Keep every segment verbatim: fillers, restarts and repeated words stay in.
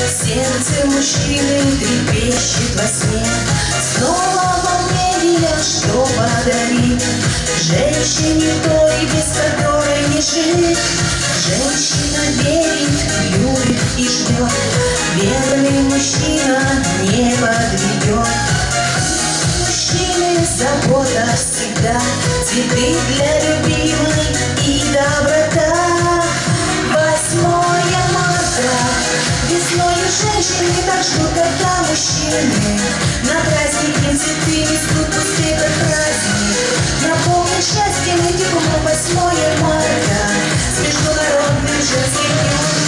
Сердце мужчины трепещет во сне. Снова волнение, что подарит женщине той, без которой не жить. Женщина верит, любит и ждет, верный мужчина не подведет. Мужчины забота всегда, цветы для любимой и доброта. Восьмое марта, весною женщины так ждут, когда мужчины на празднике цветы несут, пусть этот праздник наполнит счастьем и теплом. Восьмое марта с международным женским днем.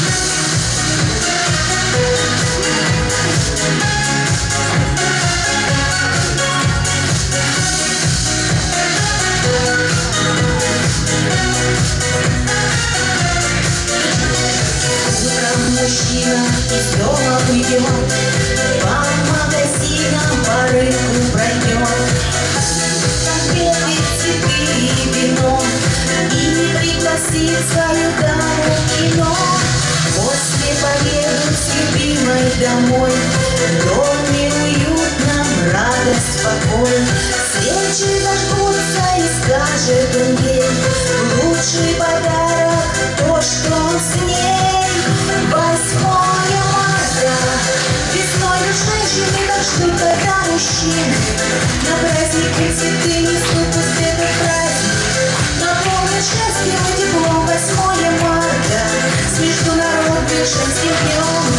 Мужчина из дома уйдет, по магазинам по рынку пройдет, конфеты, цветы и вино, и пригласит свою даму в кино. После поедут с любимой домой, в доме уютном радость, покой. Свечи зажгутся и скажет он ей лучший подарок то, что он с ней. Восьмое марта, весною женщины так ждут, когда мужчины на празднике цветы несут, пусть этот праздник наполнит счастьем и теплом. Восьмое марта с международным женским днем.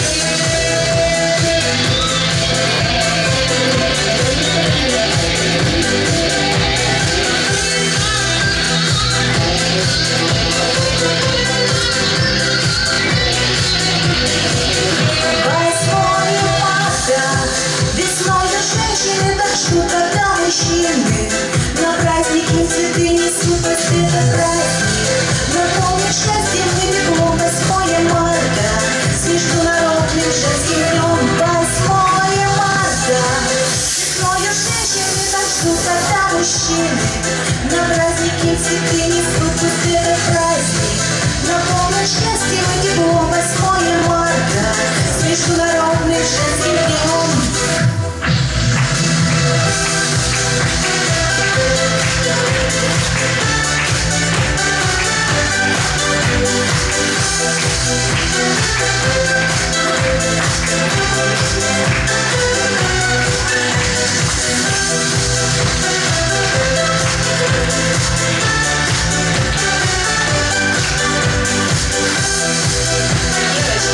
Когда мужчины на празднике цветы несут, пусть этот праздник наполнит счастьем и теплом. Восьмое марта с международным женским днем. Восьмое марта, весною женщины так ждут, когда мужчины на празднике цветы несут, пусть этот праздник наполнит счастьем и теплом. Восьмое марта с международным женским днем.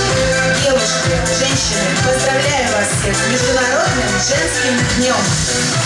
Девушки, женщины, поздравляю вас всех с Международным женским днем!